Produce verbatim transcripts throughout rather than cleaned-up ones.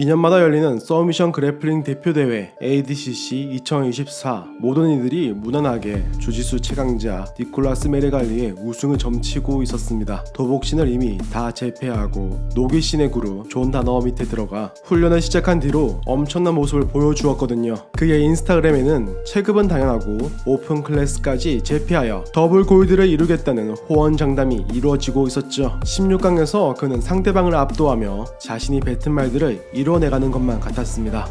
이 년마다 열리는 서미션 그래플링 대표대회 에이디씨씨 이천이십사. 모든 이들이 무난하게 주짓수 최강자 니콜라스 메레갈리의 우승을 점치고 있었습니다. 도복신을 이미 다 제패하고 노기신의 그루 존 다너 밑에 들어가 훈련을 시작한 뒤로 엄청난 모습을 보여주었거든요. 그의 인스타그램에는 체급은 당연하고 오픈 클래스까지 제패하여 더블 골드를 이루겠다는 호언장담이 이루어지고 있었죠. 십육 강에서 그는 상대방을 압도하며 자신이 뱉은 말들을 이뤄내가는 것만 같았습니다.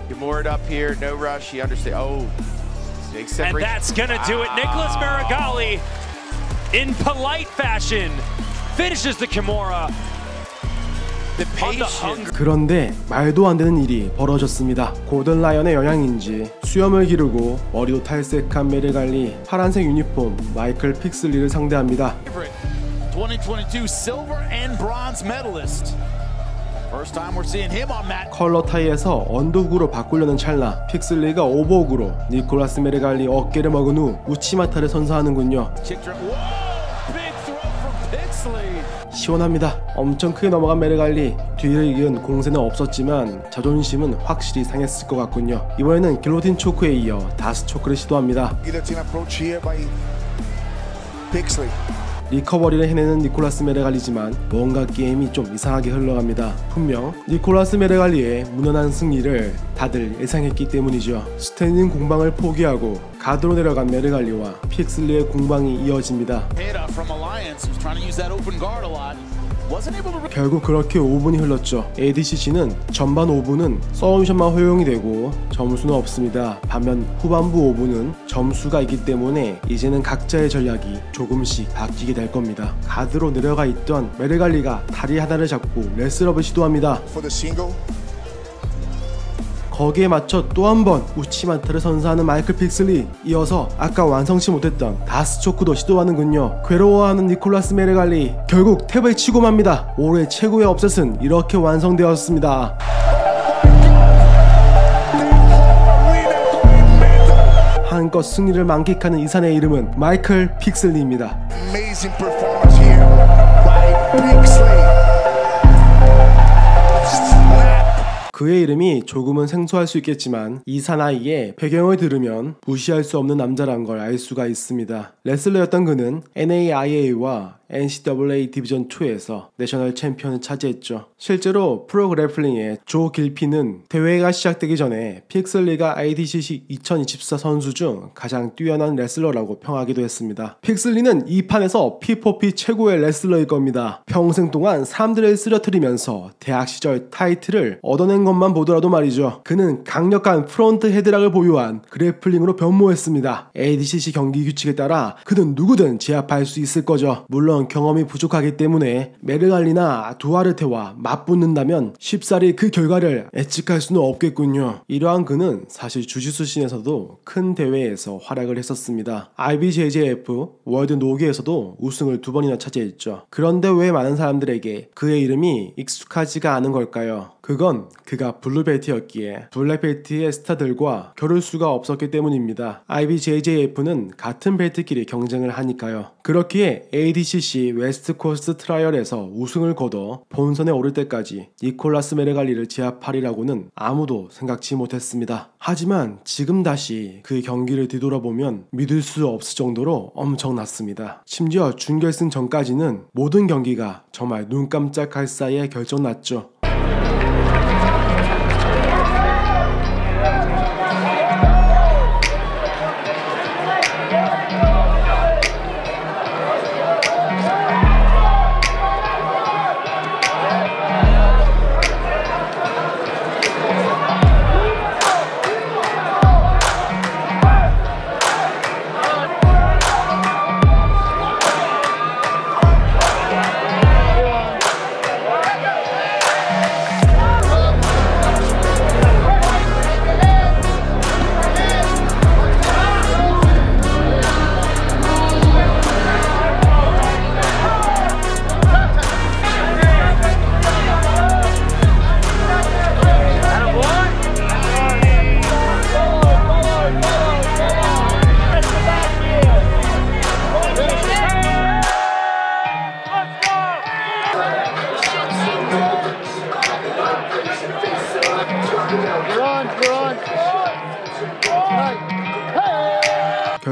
And that's gonna do it. Nicholas Meregali, in polite fashion, finishes the Kimura. 그런데 말도 안 되는 일이 벌어졌습니다. 고든 라이언의 영향인지 수염을 기르고 머리도 탈색한 메레갈리, 파란색 유니폼 마이클 픽슬리를 상대합니다. twenty twenty-two silver and bronze medalist. First time we're seeing him on mat. 컬러 타이에서 언더훅으로 바꾸려는 찰나 픽슬리가 오버훅으로 니콜라스 메레갈리 어깨를 먹은 후 우치마타를 선사하는군요. 시원합니다. 엄청 크게 넘어간 메레갈리, 뒤를 이은 공세는 없었지만 자존심은 확실히 상했을 것 같군요. 이번에는 길로틴 초크에 이어 다스 초크를 시도합니다. 리커버리를 해내는 니콜라스 메레갈리지만 뭔가 게임이 좀 이상하게 흘러갑니다. 분명 니콜라스 메레갈리의 무난한 승리를 다들 예상했기 때문이죠. 스탠딩 공방을 포기하고 가드로 내려간 메레갈리와 픽슬리의 공방이 이어집니다. 결국 그렇게 오 분이 흘렀죠. 에이디씨씨는 전반 오 분은 서브미션만 허용이 되고 점수는 없습니다. 반면 후반부 오 분은 점수가 있기 때문에 이제는 각자의 전략이 조금씩 바뀌게 될 겁니다. 가드로 내려가 있던 메레갈리가 다리 하나를 잡고 레슬업을 시도합니다. 거기에 맞춰 또 한 번 우치마타를 선사하는 마이클 픽슬리, 이어서 아까 완성치 못했던 다스 초크도 시도하는군요. 괴로워하는 니콜라스 메레갈리, 결국 탭을 치고 맙니다. 올해 최고의 업셋은 이렇게 완성되었습니다. 한껏 승리를 만끽하는 이산의 이름은 마이클 픽슬리입니다. 그의 이름이 조금은 생소할 수 있겠지만 이 사나이의 배경을 들으면 무시할 수 없는 남자란 걸 알 수가 있습니다. 레슬러였던 그는 엔에이아이에이와 엔씨에이에이 디비전 이에서 내셔널 챔피언을 차지했죠. 실제로 프로그래플링의 조 길피는 대회가 시작되기 전에 픽슬리가 에이디씨씨 이천이십사 선수 중 가장 뛰어난 레슬러라고 평하기도 했습니다. 픽슬리는 이 판에서 피포피 최고의 레슬러일 겁니다. 평생 동안 사람들을 쓰러뜨리면서 대학 시절 타이틀을 얻어낸 것만 보더라도 말이죠. 그는 강력한 프론트 헤드락을 보유한 그래플링으로 변모했습니다. 에이디씨씨 경기 규칙에 따라 그는 누구든 제압할 수 있을 거죠. 물론 경험이 부족하기 때문에 메레갈리나 두아르테와 맞붙는다면 쉽사리 그 결과를 예측할 수는 없겠군요. 이러한 그는 사실 주짓수 씬에서도 큰 대회에서 활약을 했었습니다. 아이비제이제이에프 월드 노기에서도 우승을 두 번이나 차지했죠. 그런데 왜 많은 사람들에게 그의 이름이 익숙하지가 않은 걸까요? 그건 그가 블루벨트였기에 블랙벨트의 스타들과 겨룰 수가 없었기 때문입니다. 아이비제이제이에프는 같은 벨트끼리 경쟁을 하니까요. 그렇기에 에이디씨씨 웨스트 코스트 트라이얼에서 우승을 거둬 본선에 오를 때까지 니콜라스 메레갈리를 제압하리라고는 아무도 생각지 못했습니다. 하지만 지금 다시 그 경기를 뒤돌아보면 믿을 수 없을 정도로 엄청났습니다. 심지어 준결승 전까지는 모든 경기가 정말 눈 깜짝할 사이에 결정났죠.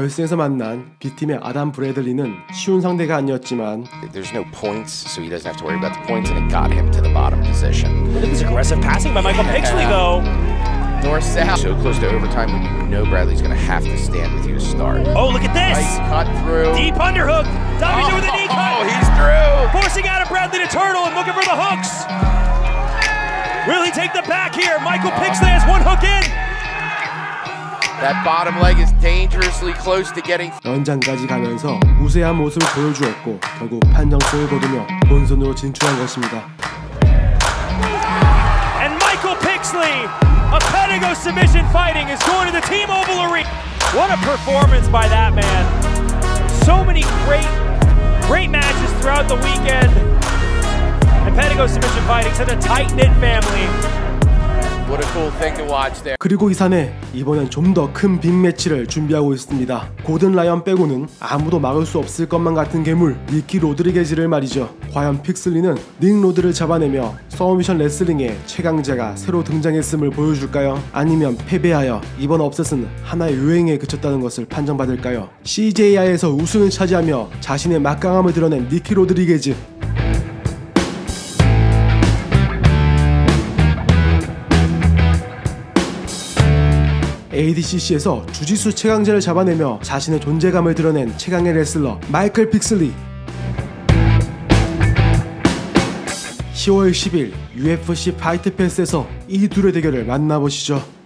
결승에서 만난 B팀의 아담 브래들리는 쉬운 상대가 아니었지만 There's no points, so he doesn't have to worry about the points, and it got him to the bottom position. Look at this aggressive passing by Michael Pixley, though. North south, so close to overtime when you know Bradley's going to have to stand with you to start. Oh, look at this! Nice cut through. Deep underhook. Diving oh, with a knee cut. Oh, he's through. Forcing out of Bradley to turtle and looking for the hooks. Will he take the back here? Michael Pixley has one hook in. That bottom leg is dangerously close to getting. 연장까지 가면서 우세한 모습을 보여주었고 결국 판정승을 거두며 본선으로 진출한 것입니다. And Michael Pixley, a Pedigo submission fighting, is going to the T-Mobile Arena. What a performance by that man! So many great, great matches throughout the weekend. And Pedigo submission fighting, such a tight-knit family. What a cool thing to watch there. 그리고 이산에 이번엔 좀 더 큰 빅매치를 준비하고 있습니다. 고든 라이언 빼고는 아무도 막을 수 없을 것만 같은 괴물 니키 로드리게즈를 말이죠. 과연 픽슬리는 닉 로드를 잡아내며 서브미션 레슬링의 최강자가 새로 등장했음을 보여줄까요? 아니면 패배하여 이번 업셋은 하나의 유행에 그쳤다는 것을 판정받을까요? 씨제이아이에서 우승을 차지하며 자신의 막강함을 드러낸 니키 로드리게즈. 에이디씨씨에서 주짓수 최강자를 잡아내며 자신의 존재감을 드러낸 최강의 레슬러 마이클 픽슬리. 시월 십일 유에프씨 파이트 패스에서 이 둘의 대결을 만나보시죠.